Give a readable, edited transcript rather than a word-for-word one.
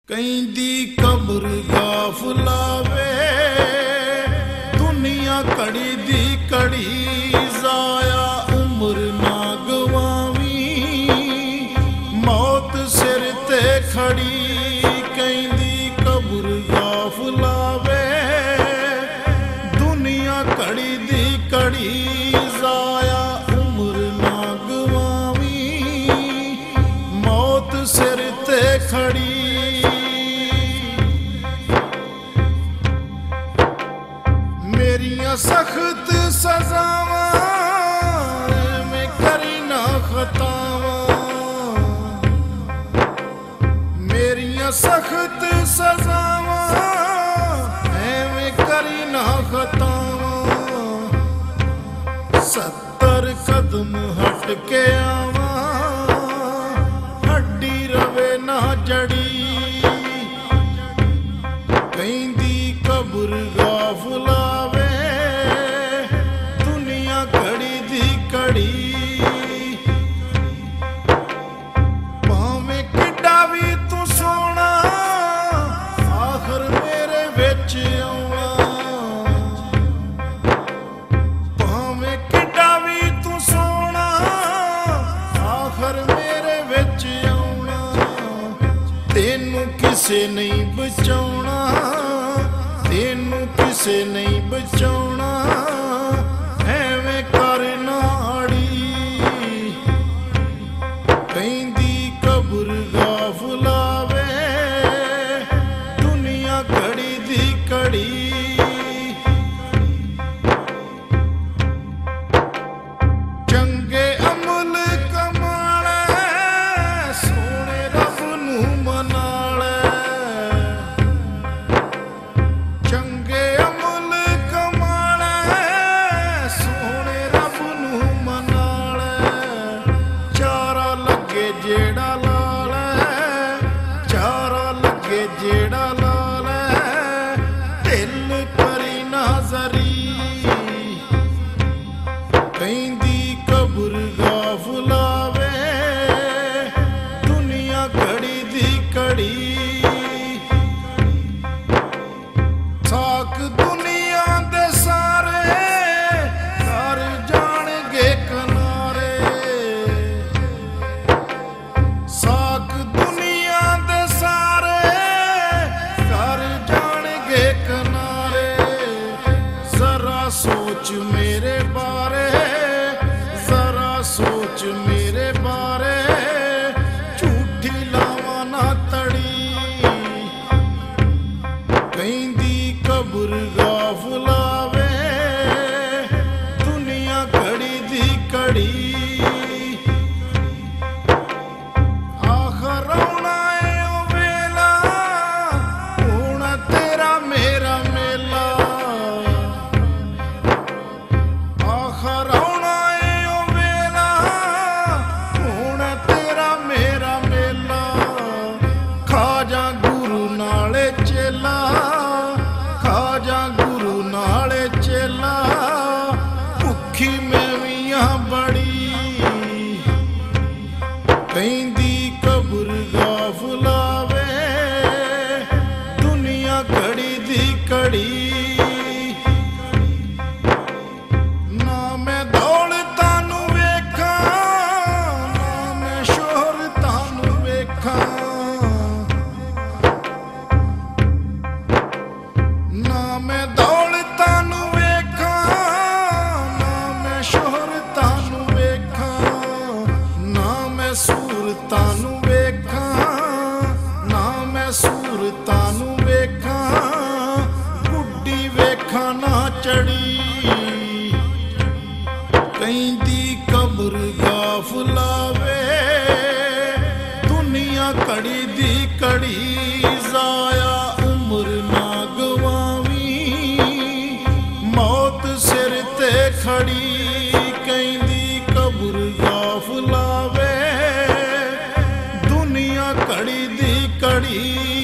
कहती कब्र गाफला वे दुनिया कड़ी दी कड़ी जाया उम्र ना गवावी मौत सिर ते खड़ी कहती कब्र गाफला वे दुनिया कड़ी दी कड़ी जाया उम्र ना गवावी मौत सिर ते खड़ी मेरिया सख्त सजावा में करी ना खतावा मेरिया सख्त सजावा में करी ना खतावा 70 कदम हट के आवा हड्डी रवे ना जड़ी कहती कब्र गाफला भावें किड्डा भी तू सोना आखिर मेरे विच आउणा भावें किड्डा भी तू सोना आखिर मेरे विच आउणा तेनू किसे नहीं बचाउणा तेनू किसे नहीं बचाउणा एवें करना कहती कब्र गाफला वे दुनिया कड़ी दी कड़ी चंगे अमल कमाले सोने रब नू मनाले चंगे अमल कमाले सोने रब नू मनाले चारा लगे जेड़ा लाल चारा लगे जेड़ा लाल दिल करी नाजरी कहती कब्र गाफला वे दुनिया कड़ी दी कड़ी साक दुनिया दे सारे कर जाणगे किनारे साक दुनिया दे सारे कर जाणगे किनारे जरा सोच मेरे बारे जरा सोच मेरे बारे झूठी लावा ना तड़ी कहती कब्र गाफला वे दुनिया कड़ी दी कड़ी कहती कब्र गाफला वे दुनिया कड़ी दी कड़ी ना मैं दौलतां नू वेखा ना मैं शोहरतां नू वेखा ना मैं दौलतां नू वेखा ना मैं शोहरतां नू वेखा ना मैं सूरतां नू वेखा ना मैं सूरतां नू वेखा गुड्डी वेखा ना चढ़ी कहती कब्र गाफला वे दुनिया कड़ी दी कड़ी जाया उम्र ना गवावी मौत सिर ते खड़ी कहती कब्र गाफला वे दुनिया कड़ी दी कड़ी।